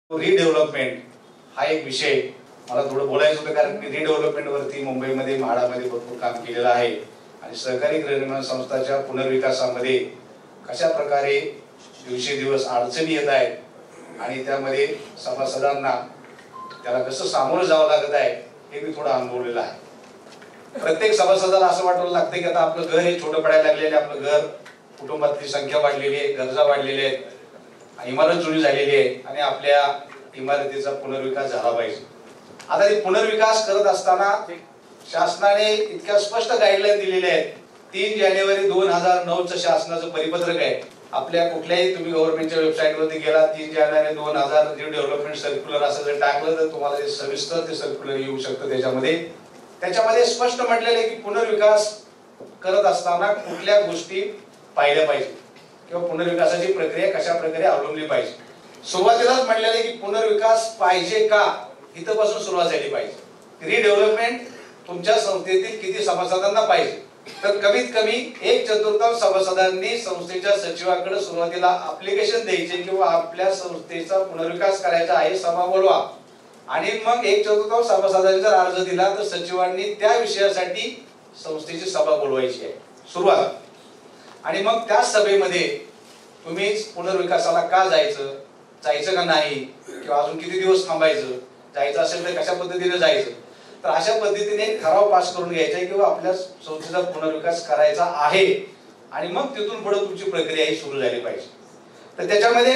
Redevelopment हा एक विषय मला थोडं बोलायचं होतं, कारण मी रिडेव्हलपमेंट वरती मुंबईमध्ये म्हाडामध्ये भरपूर काम केलेलं आहे आणि सहकारी गृहनिर्माण संस्थाच्या पुनर्विकासामध्ये कशा प्रकारे दिवसेदिवस अडचणी येत आहेत आणि त्यामध्ये सभासदांना त्याला कसं सामोरं जावं लागत आहे हे मी थोडं अनुभवलेलं आहे. प्रत्येक सभासदाला असं वाटायला लागतं की आता आपलं घर हे छोटं पडायला लागलेलं आहे, आपलं घर कुटुंबातली संख्या वाढलेली आहे, गरजा वाढलेल्या आहेत, इमारत जुनी झालेली आहे आणि आपल्या इमारतीचा पुनर्विकास झाला पाहिजे. आता हे पुनर्विकास करत असताना शासनाने इतक्या स्पष्ट गाईडलाईन दिलेल्या आहेत. 3 जानेवारी 2009चं शासनाचं परिपत्रक आहे. आपल्या कुठल्याही तुम्ही गव्हर्नमेंटच्या वेबसाईटवरती गेला 3 जानेवारी 2000 डेव्हलपमेंट सर्क्युलर असं जर टाकलं तर तुम्हाला ते सविस्तर ते सर्क्युलर येऊ शकतं. त्याच्यामध्ये स्पष्ट म्हटलेलं आहे की पुनर्विकास करत असताना कुठल्या गोष्टी पाहिल्या पाहिजे किंवा पुनर्विकासाची प्रक्रिया कशा प्रकारे अवलंबली पाहिजे. सुरुवातीलाच म्हटलेलं आहे की पुनर्विकास पाहिजे का, इथं पासून सुरुवात झाली पाहिजे. रिडेव्हलपमेंट तुमच्या संस्थेतील किती सभासदांना पाहिजे, तर कमीत कमी 1/4 सभासदांनी संस्थेच्या सचिवाकडे सुरुवातीला ऍप्लिकेशन द्यायचे किंवा आपल्या संस्थेचा पुनर्विकास करायचा आहे, सभा बोलवा. आणि मग 1/4 सभासदांनी जर अर्ज दिला तर सचिवांनी त्या विषयासाठी संस्थेची सभा बोलवायची आहे सुरुवात. आणि मग त्या सभेमध्ये तुम्ही पुनर्विकासाला का जायचं का नाही, किंवा अजून किती दिवस थांबायचं, जायचं असेल तर कशा पद्धतीने जायचं, तर अशा पद्धतीने ठराव पास करून घ्यायचा किंवा आपल्या संस्थेचा पुनर्विकास करायचा आहे. आणि मग तिथून पुढे तुमची प्रक्रिया ही सुरू झाली पाहिजे. तर त्याच्यामध्ये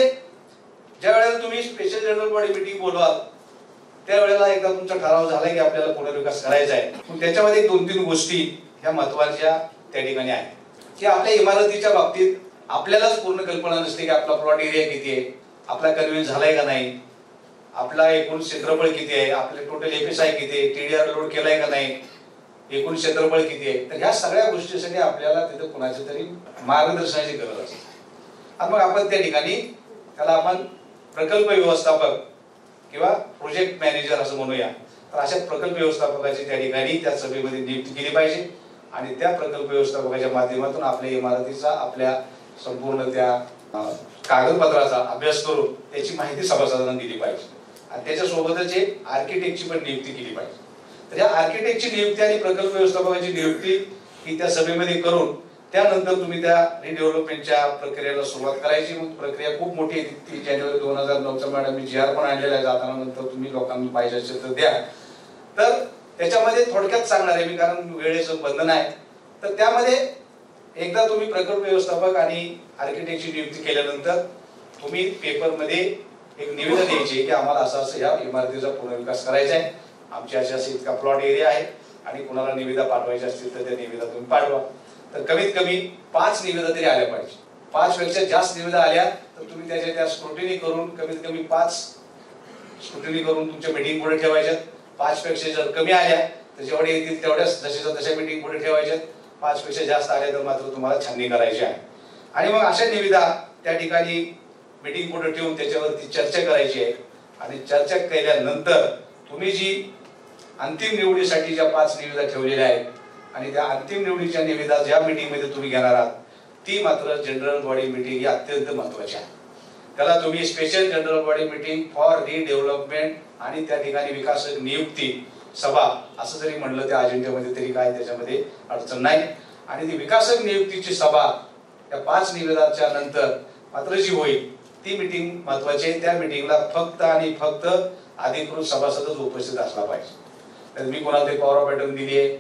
ज्या वेळेला तुम्ही स्पेशल जनरल बॉडी मीटिंग बोलवाल त्यावेळेला एकदा तुमचा ठराव झाला की आपल्याला पुनर्विकास करायचा आहे, त्याच्यामध्ये 2-3 गोष्टी ह्या महत्वाच्या त्या ठिकाणी आहेत की आपल्या इमारतीच्या बाबतीत आपल्यालाच पूर्ण कल्पना नसते की आपला प्लॉट एरिया किती आहे, आपला कन्व्हेन्स झालाय का नाही, आपला एकूण क्षेत्रफळ किती आहे, आपले टोटल एफएसआय किती आहे, टीडीआर लोड केलाय का नाही, एकूण क्षेत्रफळ किती आहे. तर ह्या सगळ्या गोष्टीसाठी आपल्याला तिथे कुणाच्या तरी मार्गदर्शनाची गरज असते. आणि मग आपण त्या ठिकाणी त्याला आपण प्रकल्प व्यवस्थापक किंवा प्रोजेक्ट मॅनेजर असं म्हणूया. तर अशा प्रकल्प व्यवस्थापकाची त्या ठिकाणी त्या सभेमध्ये नियुक्ती केली पाहिजे आणि त्या प्रकल्प व्यवस्थापकाच्या माध्यमातून आपल्या इमारतीचा आपल्या संपूर्ण त्या कागदपत्राचा अभ्यास करून त्याची माहिती सभासदांना दिली पाहिजे. आणि त्याच्यासोबतच एक आर्किटेक्टची पण नियुक्ती केली पाहिजे. तर या आर्किटेक्टची नियुक्ती आणि प्रकल्प व्यवस्थापकाची नियुक्ती ही त्या सभेमध्ये करून त्यानंतर तुम्ही त्या रिडेव्हलपमेंटच्या प्रक्रियेला सुरुवात करायची. मग प्रक्रिया खूप मोठी आहे. 3 जानेवारी 2009चा मॅडम मी GR पण आणलेला आहे, जाताना नंतर तुम्ही लोकांना पाहिजे असेल तर द्या. तर त्याच्यामध्ये थोडक्यात सांगणार आहे मी, कारण वेळेचं बंधन आहे. तर त्यामध्ये एकदा तुम्ही प्रकल्प व्यवस्थापक आणि आर्किटेक्टची नियुक्ती केल्यानंतर तुम्ही पेपरमध्ये एक निवेदन द्यायचे की आम्हाला असं या इमारतीचा पुनर्विकास करायचा आहे, आमच्या अशा इतका प्लॉट एरिया आहे आणि कुणाला निविदा पाठवायची असतील तर त्या निविदा तुम्ही पाठवा. तर कमीत कमी 5 निविदा तरी आल्या पाहिजे. 5 पेक्षा जास्त निविदा आल्या तर तुम्ही त्या स्क्रुटिनी करून कमीत कमी 5 स्क्रुटिनी करून तुमच्या मीटिंग पुढे ठेवायच्यात. 5 पेक्षा जर कमी आल्या तर जेवढे येतील तेवढ्याच जशाच्या तशा मीटिंग पुढे ठेवायच्यात. 5 पेक्षा जास्त आल्या तर मात्र तुम्हाला छाननी करायची आहे. आणि मग अशा निविदा त्या ठिकाणी मीटिंग पुढे ठेवून त्याच्यावरती चर्चा करायची आहे. आणि चर्चा केल्यानंतर तुम्ही जी अंतिम निवडीसाठी ज्या 5 निविदा ठेवलेल्या आहेत आणि त्या अंतिम निवडीच्या निविदा ज्या मीटिंग मध्ये तुम्ही घेणार आहात ती मात्र जनरल बॉडी मीटिंग ही अत्यंत महत्वाची आहे. त्याला तुम्ही special general body meeting for redevelopment आणि त्या ठिकाणी विकासक नियुक्ती सभा असं जरी म्हणलं त्या अजेंड्यामध्ये तरी काय त्याच्यामध्ये अडचण नाही. आणि ती विकासक नियुक्तीची सभा त्या 5 निवेदनाच्या नंतर मात्र जी होईल ती मीटिंग महत्वाची आहे. त्या मीटिंगला फक्त आणि फक्त अधिकृत सभासदच उपस्थित असला पाहिजे. तर मी कोणाला तरी पॉवर पॅटर्न दिली आहे,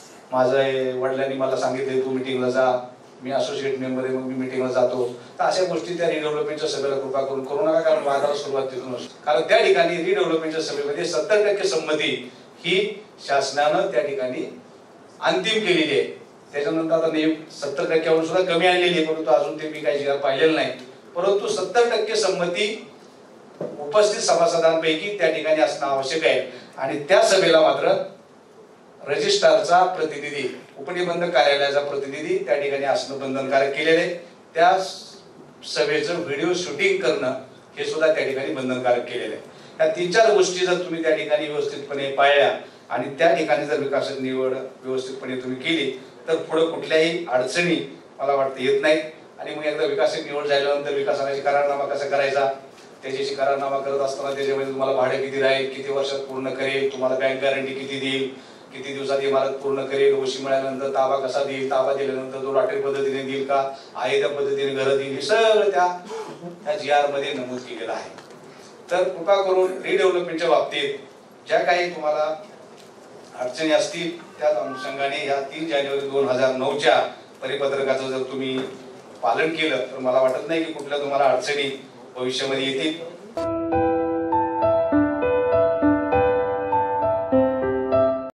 माझं वडिलांनी मला सांगितले तू मीटिंगला जा, मी असोसिएट मेंबर आहे मग मी मीटिंगला जातो, तर अशा गोष्टी त्या रिडेव्हलपमेंटच्या सभेला कृपा करून करू नका. कारण वादाला सुरुवात तिथून असते. कारण त्या ठिकाणी रिडेव्हलपमेंटच्या सभेमध्ये 70% संमती ही शासनानं त्या ठिकाणी अंतिम केलेली आहे. त्याच्यानंतर आता 70% सुद्धा कमी आलेली आहे, परंतु अजून ते मी काही GR पाहिलेलं नाही. परंतु 70% संमती उपस्थित सभासदांपैकी त्या ठिकाणी असणं आवश्यक आहे. आणि त्या सभेला मात्र रजिस्ट्रारचा प्रतिनिधी, उपनिबंधक कार्यालयाचा प्रतिनिधी त्या ठिकाणी असणं बंधनकारक केलेले आहे. त्या सभेचं व्हिडिओ शूटिंग करणं हे सुद्धा त्या ठिकाणी बंधनकारक केलेलं आहे. या 3-4 गोष्टी जर तुम्ही त्या ठिकाणी व्यवस्थितपणे पाळल्या आणि त्या ठिकाणी जर विकासक निवड व्यवस्थितपणे तुम्ही केली तर पुढे कुठल्याही अडचणी मला वाटतं येत नाही. आणि मग एकदा विकासक निवड झाल्यानंतर विकासकाची करारनामा कसा करायचा त्याच्याशी करारनामा करत असताना त्याच्यामध्ये तुम्हाला भाडे किती राहील, किती वर्षात पूर्ण करेल, तुम्हाला बँक गॅरंटी किती देईल, किती दिवसात इमारत पूर्ण करेल, ओशी मिळाल्यानंतर ताबा कसा देईल, ताबा दिल्यानंतर तो लॉटरी पद्धतीने देईल का, आहे त्या पद्धतीने घरं देईल, हे सगळं त्या GR मध्ये नमूद केलेलं आहे. तर कृपा करून रिडेव्हलपमेंटच्या बाबतीत ज्या काही तुम्हाला अडचणी असतील त्याच अनुषंगाने या 3 जानेवारी 2009च्या परिपत्रकाचं जर तुम्ही पालन केलं तर मला वाटत नाही की कुठल्या तुम्हाला अडचणी भविष्यामध्ये येतील.